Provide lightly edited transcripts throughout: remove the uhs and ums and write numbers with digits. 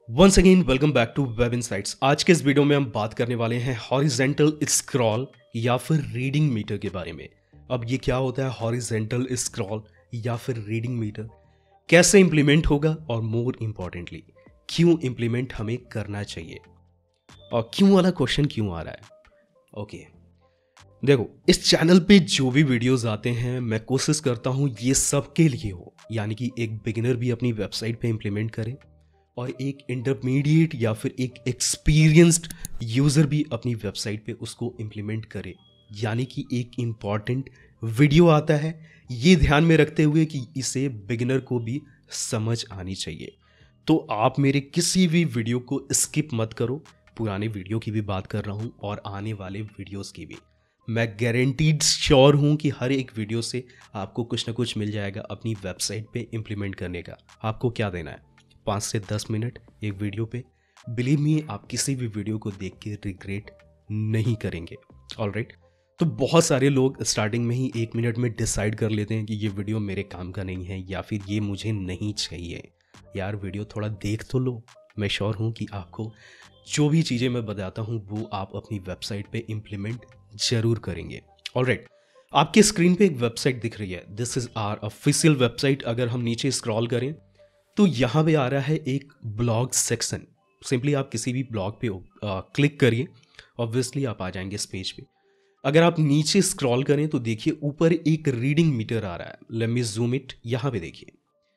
Once again welcome back to web insights. आज के इस वीडियो में हम बात करने वाले हैं हॉरिजेंटल स्क्रॉल या फिर रीडिंग मीटर के बारे में। अब ये क्या होता है हॉरिजेंटल स्क्रॉल या फिर रीडिंग मीटर, कैसे इंप्लीमेंट होगा और मोर इम्पॉर्टेंटली क्यों इंप्लीमेंट हमें करना चाहिए और क्यों वाला क्वेश्चन क्यों आ रहा है। ओके देखो, इस चैनल पे जो भी वीडियोस आते हैं मैं कोशिश करता हूँ ये सबके लिए हो, यानी कि एक बिगिनर भी अपनी वेबसाइट पे इंप्लीमेंट करे और एक इंटरमीडिएट या फिर एक एक्सपीरियंस्ड यूज़र भी अपनी वेबसाइट पे उसको इम्प्लीमेंट करे। यानी कि एक इम्पॉर्टेंट वीडियो आता है, ये ध्यान में रखते हुए कि इसे बिगिनर को भी समझ आनी चाहिए। तो आप मेरे किसी भी वीडियो को स्किप मत करो। पुराने वीडियो की भी बात कर रहा हूँ और आने वाले वीडियोस की भी। मैं गारंटीड श्योर हूँ कि हर एक वीडियो से आपको कुछ ना कुछ मिल जाएगा अपनी वेबसाइट पे इम्प्लीमेंट करने का। आपको क्या देना है, 5 से 10 मिनट एक वीडियो पे। बिलीव मी, आप किसी भी वीडियो को देख के रिग्रेट नहीं करेंगे। ऑलराइट, तो बहुत सारे लोग स्टार्टिंग में ही 1 मिनट में डिसाइड कर लेते हैं कि ये वीडियो मेरे काम का नहीं है या फिर ये मुझे नहीं चाहिए। यार वीडियो थोड़ा देख तो लो। मैं श्योर हूँ कि आपको जो भी चीज़ें मैं बताता हूँ वो आप अपनी वेबसाइट पे इम्प्लीमेंट जरूर करेंगे। ऑलराइट, आपके स्क्रीन पे एक वेबसाइट दिख रही है, this is our official website. अगर हम नीचे स्क्रॉल करें तो यहाँ पे आ रहा है एक ब्लॉग सेक्शन। सिंपली आप किसी भी ब्लॉग पे क्लिक करिए, ऑब्वियसली आप आ जाएंगे इस पेज पे। अगर आप नीचे स्क्रॉल करें तो देखिए ऊपर एक रीडिंग मीटर आ रहा है। Let me zoom it. यहाँ पे देखिए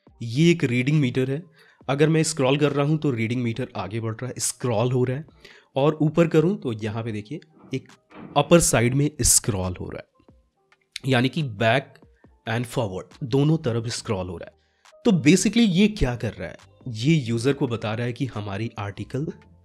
ये एक रीडिंग मीटर है। अगर मैं स्क्रॉल कर रहा हूँ तो रीडिंग मीटर आगे बढ़ रहा है, स्क्रॉल हो रहा है। और ऊपर करूँ तो यहाँ पे देखिए एक अपर साइड में स्क्रॉल हो रहा है, यानी कि बैक एंड फॉरवर्ड दोनों तरफ स्क्रॉल हो रहा है। तो बेसिकली ये क्या कर रहा है, ये यूज़र को बता रहा है कि हमारी आर्टिकल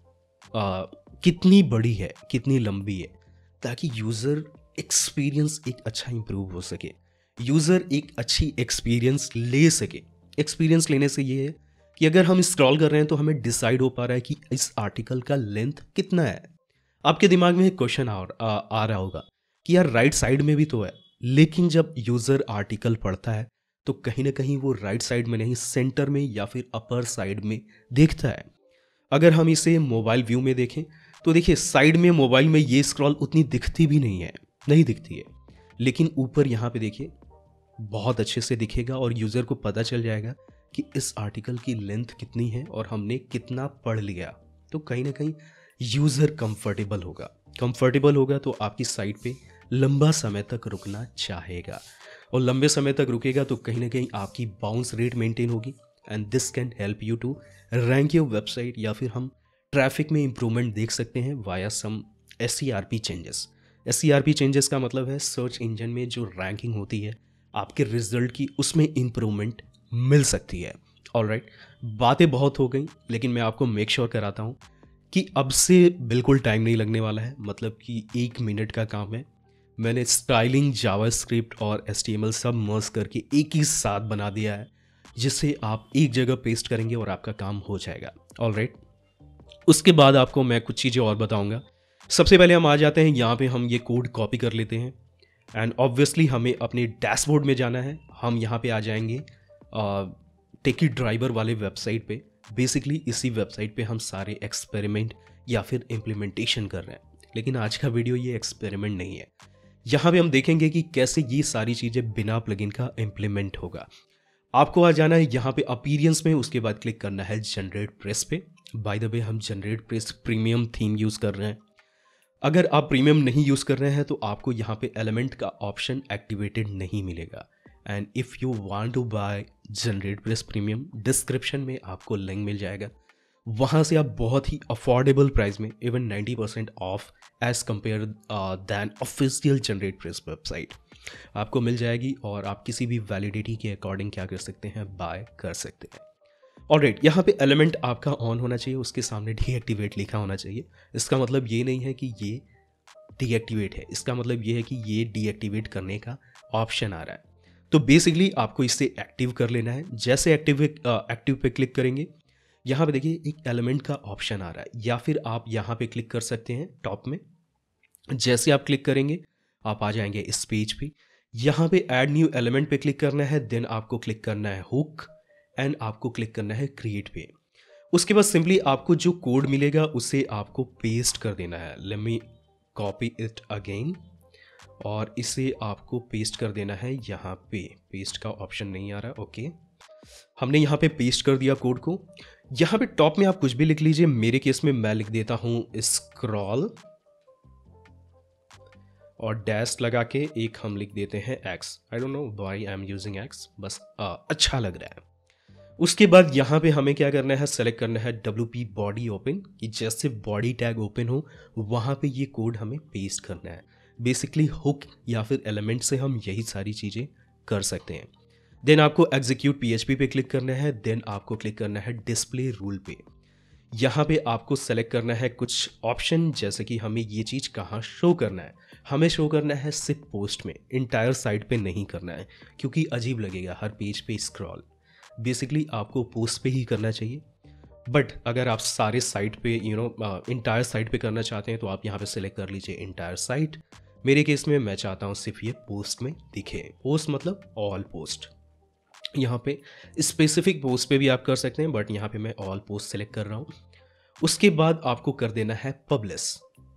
कितनी बड़ी है, कितनी लंबी है, ताकि यूज़र एक्सपीरियंस एक अच्छा इंप्रूव हो सके, यूज़र एक अच्छी एक्सपीरियंस ले सके। एक्सपीरियंस लेने से ये है कि अगर हम स्क्रॉल कर रहे हैं तो हमें डिसाइड हो पा रहा है कि इस आर्टिकल का लेंथ कितना है। आपके दिमाग में एक क्वेश्चन आ रहा होगा कि यार राइट साइड में भी तो है, लेकिन जब यूज़र आर्टिकल पढ़ता है तो कहीं ना कहीं वो राइट साइड में नहीं, सेंटर में या फिर अपर साइड में देखता है। अगर हम इसे मोबाइल व्यू में देखें तो देखिए साइड में मोबाइल में ये स्क्रॉल उतनी दिखती भी नहीं है, नहीं दिखती है। लेकिन ऊपर यहाँ पे देखिए बहुत अच्छे से दिखेगा और यूज़र को पता चल जाएगा कि इस आर्टिकल की लेंथ कितनी है और हमने कितना पढ़ लिया। तो कहीं ना कहीं यूज़र कंफर्टेबल होगा तो आपकी साइट पे लंबा समय तक रुकना चाहेगा, और लंबे समय तक रुकेगा तो कहीं ना कहीं आपकी बाउंस रेट मेंटेन होगी and this can help you to rank your website, या फिर हम ट्रैफिक में इंप्रूवमेंट देख सकते हैं via some SERP changes. SERP changes का मतलब है सर्च इंजन में जो रैंकिंग होती है आपके रिजल्ट की, उसमें इंप्रूवमेंट मिल सकती है। ऑलराइट, बातें बहुत हो गई, लेकिन मैं आपको मेक श्योर कराता हूँ कि अब से बिल्कुल टाइम नहीं लगने वाला है। मतलब कि 1 मिनट का काम है। मैंने स्टाइलिंग, जावास्क्रिप्ट और HTML सब मर्ज करके एक ही साथ बना दिया है, जिससे आप एक जगह पेस्ट करेंगे और आपका काम हो जाएगा। ऑलराइट, उसके बाद आपको मैं कुछ चीज़ें और बताऊंगा। सबसे पहले हम आ जाते हैं यहाँ पे, हम ये कोड कॉपी कर लेते हैं एंड ऑब्वियसली हमें अपने डैशबोर्ड में जाना है। हम यहाँ पे आ जाएंगे टेकी ड्राइवर वाले वेबसाइट पे। बेसिकली इसी वेबसाइट पे हम सारे एक्सपेरिमेंट या फिर इम्प्लीमेंटेशन कर रहे हैं, लेकिन आज का वीडियो ये एक्सपेरिमेंट नहीं है। यहाँ पे हम देखेंगे कि कैसे ये सारी चीज़ें बिना प्लगइन का इम्प्लीमेंट होगा। आपको आ जाना है यहाँ पे अपीरियंस में, उसके बाद क्लिक करना है जनरेट प्रेस पे। बाय द वे हम generate press premium theme use कर रहे हैं। अगर आप प्रीमियम नहीं यूज़ कर रहे हैं तो आपको यहाँ पे एलिमेंट का ऑप्शन एक्टिवेटेड नहीं मिलेगा। And if you want to buy generate press premium, description में आपको लिंक मिल जाएगा, वहाँ से आप बहुत ही अफोर्डेबल प्राइस में, even 90% off as compare than official generate press website आपको मिल जाएगी, और आप किसी भी वैलिडिटी के अकॉर्डिंग क्या कर सकते हैं, बाय कर सकते हैं। ऑलराइट, यहाँ पे एलिमेंट आपका ऑन होना चाहिए, उसके सामने डीएक्टिवेट लिखा होना चाहिए। इसका मतलब ये नहीं है कि ये डीएक्टिवेट है, इसका मतलब ये है कि ये डीएक्टिवेट करने का ऑप्शन आ रहा है। तो बेसिकली आपको इसे एक्टिव कर लेना है। जैसे एक्टिव पे क्लिक करेंगे, यहाँ पे देखिए एक एलिमेंट का ऑप्शन आ रहा है, या फिर आप यहाँ पे क्लिक कर सकते हैं टॉप में। जैसे आप क्लिक करेंगे आप आ जाएंगे इस पेज पे। यहाँ पे ऐड न्यू एलिमेंट पे क्लिक करना है, देन आपको क्लिक करना है हुक एंड आपको क्लिक करना है क्रिएट पे। उसके बाद सिंपली आपको जो कोड मिलेगा उसे आपको पेस्ट कर देना है। Let me copy it again, और इसे आपको पेस्ट कर देना है यहाँ पे। पेस्ट का ऑप्शन नहीं आ रहा, ओके। हमने यहाँ पे पेस्ट कर दिया कोड को। यहाँ पे टॉप में आप कुछ भी लिख लीजिए, मेरे केस में मैं लिख देता हूँ स्क्रॉल, और डैश लगा के एक हम लिख देते हैं X. I don't know why I am using X, बस अच्छा लग रहा है। उसके बाद यहाँ पे हमें क्या करना है, सेलेक्ट करना है WP बॉडी ओपन, कि जैसे बॉडी टैग ओपन हो वहाँ पे ये कोड हमें पेस्ट करना है। बेसिकली हुक या फिर एलिमेंट से हम यही सारी चीज़ें कर सकते हैं। देन आपको एग्जीक्यूट PHP पे क्लिक करना है। देन आपको क्लिक करना है डिस्प्ले रूल पे। यहाँ पे आपको सेलेक्ट करना है कुछ ऑप्शन, जैसे कि हमें ये चीज़ कहाँ शो करना है। हमें शो करना है सिर्फ पोस्ट में, इंटायर साइट पे नहीं करना है, क्योंकि अजीब लगेगा हर पेज पे स्क्रॉल। बेसिकली आपको पोस्ट पे ही करना चाहिए, बट अगर आप सारे साइट पे इंटायर साइट पे करना चाहते हैं तो आप यहाँ पे सेलेक्ट कर लीजिए इंटायर साइट। मेरे केस में मैं चाहता हूँ सिर्फ ये पोस्ट में दिखे। पोस्ट मतलब ऑल पोस्ट। यहाँ पे स्पेसिफिक पोस्ट पे भी आप कर सकते हैं, बट यहाँ पे मैं ऑल पोस्ट सेलेक्ट कर रहा हूँ। उसके बाद आपको कर देना है पब्लिश।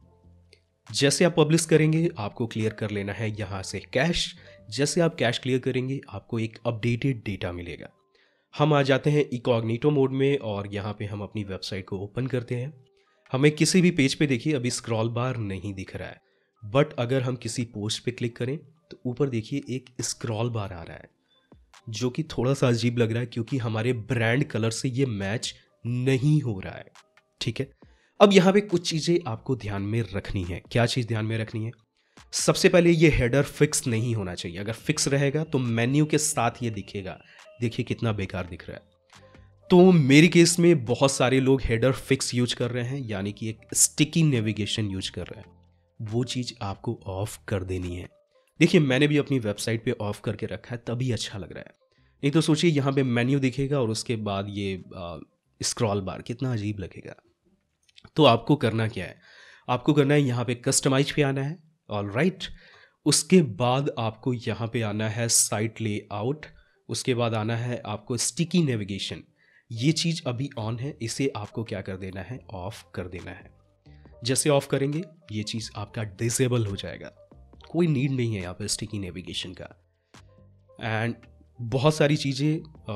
जैसे आप पब्लिश करेंगे आपको क्लियर कर लेना है यहाँ से कैश। जैसे आप कैश क्लियर करेंगे आपको एक अपडेटेड डेटा मिलेगा। हम आ जाते हैं इकॉग्निटो मोड में, और यहाँ पे हम अपनी वेबसाइट को ओपन करते हैं। हमें किसी भी पेज पे देखिए अभी स्क्रॉल बार नहीं दिख रहा है, बट अगर हम किसी पोस्ट पे क्लिक करें तो ऊपर देखिए एक स्क्रॉल बार आ रहा है, जो कि थोड़ा सा अजीब लग रहा है क्योंकि हमारे ब्रांड कलर से ये मैच नहीं हो रहा है। ठीक है, अब यहाँ पे कुछ चीज़ें आपको ध्यान में रखनी है। क्या चीज़ ध्यान में रखनी है? सबसे पहले ये हेडर फिक्स नहीं होना चाहिए। अगर फिक्स रहेगा तो मेन्यू के साथ ये दिखेगा। देखिए कितना बेकार दिख रहा है। तो मेरे केस में बहुत सारे लोग हेडर फिक्स यूज कर रहे हैं, यानी कि एक स्टिकी नेविगेशन यूज कर रहे हैं। वो चीज़ आपको ऑफ कर देनी है। देखिए मैंने भी अपनी वेबसाइट पे ऑफ करके रखा है, तभी अच्छा लग रहा है। नहीं तो सोचिए यहाँ पे मेन्यू दिखेगा और उसके बाद ये स्क्रॉल बार, कितना अजीब लगेगा। तो आपको करना क्या है? आपको करना है यहाँ पे कस्टमाइज पे आना है। ऑल राइट, उसके बाद आपको यहाँ पे आना है साइट लेआउट। उसके बाद आना है आपको स्टिकी नेविगेशन। ये चीज़ अभी ऑन है, इसे आपको क्या कर देना है, ऑफ कर देना है। जैसे ऑफ करेंगे ये चीज़ आपका डिसेबल हो जाएगा। कोई नीड नहीं है यहाँ पे स्टिकी नेविगेशन का। एंड बहुत सारी चीज़ें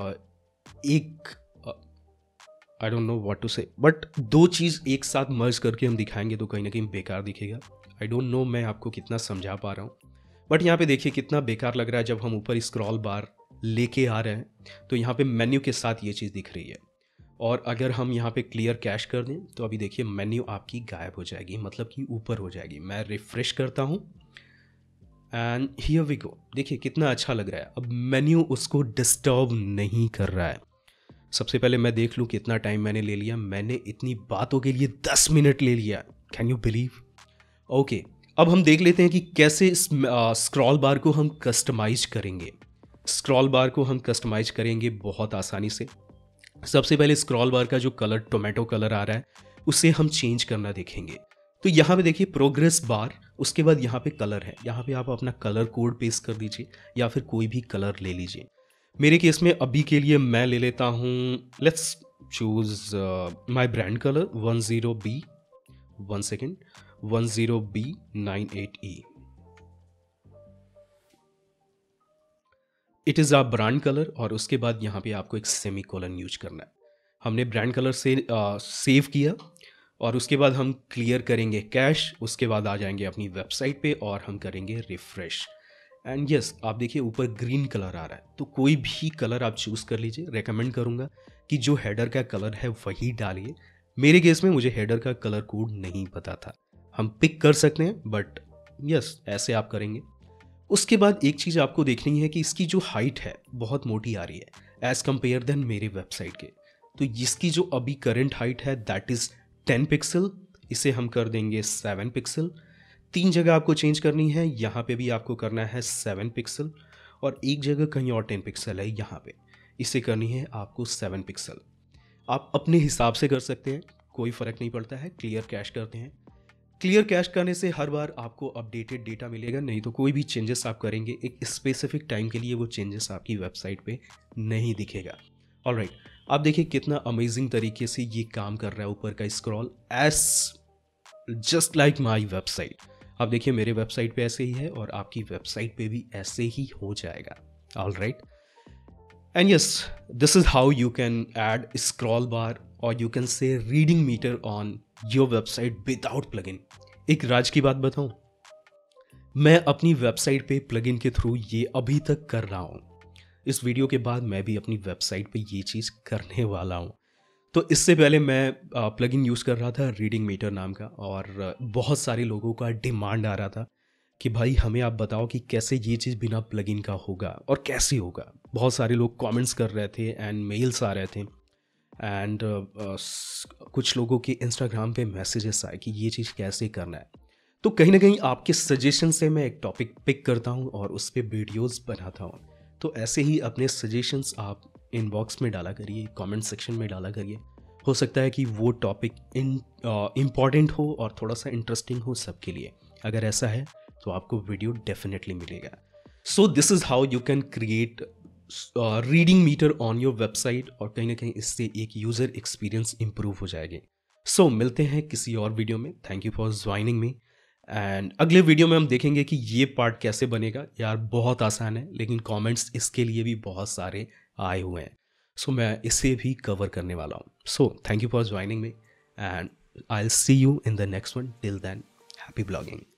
एक I don't know what to say, but दो चीज़ एक साथ मर्ज करके हम दिखाएंगे तो कहीं ना कहीं बेकार दिखेगा। आई डोंट नो मैं आपको कितना समझा पा रहा हूँ, बट यहाँ पे देखिए कितना बेकार लग रहा है। जब हम ऊपर स्क्रॉल बार लेके आ रहे हैं तो यहाँ पे मेन्यू के साथ ये चीज़ दिख रही है। और अगर हम यहाँ पे क्लियर कैश कर दें तो अभी देखिए मेन्यू आपकी गायब हो जाएगी, मतलब कि ऊपर हो जाएगी। मैं रिफ्रेश करता हूँ एंड हियर वी गो। देखिए कितना अच्छा लग रहा है। अब मेन्यू उसको डिस्टर्ब नहीं कर रहा है। सबसे पहले मैं देख लूँ कितना टाइम मैंने ले लिया। मैंने इतनी बातों के लिए 10 मिनट ले लिया। Can you believe? ओके, अब हम देख लेते हैं कि कैसे स्क्रॉल बार को हम कस्टमाइज करेंगे। स्क्रॉल बार को हम कस्टमाइज करेंगे बहुत आसानी से। सबसे पहले स्क्रॉल बार का जो कलर टोमेटो कलर आ रहा है उसे हम चेंज करना देखेंगे। तो यहाँ पे देखिए प्रोग्रेस बार, उसके बाद यहाँ पे कलर है। यहाँ पे आप अपना कलर कोड पेस्ट कर दीजिए या फिर कोई भी कलर ले लीजिए। मेरे केस में अभी के लिए मैं ले लेता हूँ, let's choose my brand colour 10B 1 second 10B98E। It is a brand colour, और उसके बाद यहाँ पे आपको एक सेमी कोलन यूज करना है। हमने ब्रांड कलर से सेव किया और उसके बाद हम क्लियर करेंगे कैश। उसके बाद आ जाएंगे अपनी वेबसाइट पे और हम करेंगे रिफ्रेश। एंड यस, आप देखिए ऊपर ग्रीन कलर आ रहा है। तो कोई भी कलर आप चूज़ कर लीजिए। रेकमेंड करूँगा कि जो हेडर का कलर है वही डालिए। मेरे केस में मुझे हेडर का कलर कोड नहीं पता था। हम पिक कर सकते हैं, बट यस ऐसे आप करेंगे। उसके बाद एक चीज़ आपको देखनी है कि इसकी जो हाइट है बहुत मोटी आ रही है एज़ कम्पेयर देन मेरे वेबसाइट के। तो इसकी जो अभी करंट हाइट है दैट इज़ 10 पिक्सल। इसे हम कर देंगे 7 पिक्सल। 3 जगह आपको चेंज करनी है। यहाँ पे भी आपको करना है 7 पिक्सल, और एक जगह कहीं और 10 पिक्सल है यहाँ पे, इसे करनी है आपको 7 पिक्सल। आप अपने हिसाब से कर सकते हैं, कोई फ़र्क नहीं पड़ता है। क्लियर कैश करते हैं। क्लियर कैश करने से हर बार आपको अपडेटेड डेटा मिलेगा, नहीं तो कोई भी चेंजेस आप करेंगे एक स्पेसिफिक टाइम के लिए वो चेंजेस आपकी वेबसाइट पे नहीं दिखेगा। ऑलराइट, आप देखिए कितना अमेजिंग तरीके से ये काम कर रहा है ऊपर का scroll, as just like my website. आप देखिए मेरे वेबसाइट पे ऐसे ही है और आपकी वेबसाइट पे भी ऐसे ही हो जाएगा। All right, and yes, this is how you can add scroll bar और you can say reading meter on your website without plugin. एक राज की बात बताऊं, मैं अपनी वेबसाइट पे प्लगइन के थ्रू ये अभी तक कर रहा हूं। इस वीडियो के बाद मैं भी अपनी वेबसाइट पे ये चीज़ करने वाला हूं। तो इससे पहले मैं प्लगइन यूज़ कर रहा था रीडिंग मीटर नाम का, और बहुत सारे लोगों का डिमांड आ रहा था कि भाई हमें आप बताओ कि कैसे ये चीज़ बिना प्लगइन का होगा और कैसे होगा। बहुत सारे लोग कमेंट्स कर रहे थे एंड मेल्स आ रहे थे, एंड कुछ लोगों के इंस्टाग्राम पे मैसेजेस आए कि ये चीज़ कैसे करना है। तो कहीं ना कहीं आपके सजेशन से मैं एक टॉपिक पिक करता हूँ और उस पर वीडियोज़ बनाता हूँ। तो ऐसे ही अपने सजेशंस आप इनबॉक्स में डाला करिए, कमेंट सेक्शन में डाला करिए। हो सकता है कि वो टॉपिक इम्पॉर्टेंट हो और थोड़ा सा इंटरेस्टिंग हो सबके लिए। अगर ऐसा है तो आपको वीडियो डेफिनेटली मिलेगा। So this is how you can create reading meter on your website, और कहीं ना कहीं इससे एक यूज़र एक्सपीरियंस इंप्रूव हो जाएगी। सो मिलते हैं किसी और वीडियो में। Thank you for joining me, and अगले वीडियो में हम देखेंगे कि ये पार्ट कैसे बनेगा। यार बहुत आसान है, लेकिन कमेंट्स इसके लिए भी बहुत सारे आए हुए हैं, सो मैं इसे भी कवर करने वाला हूँ। So thank you for joining me and I will see you in the next one. Till then, happy blogging.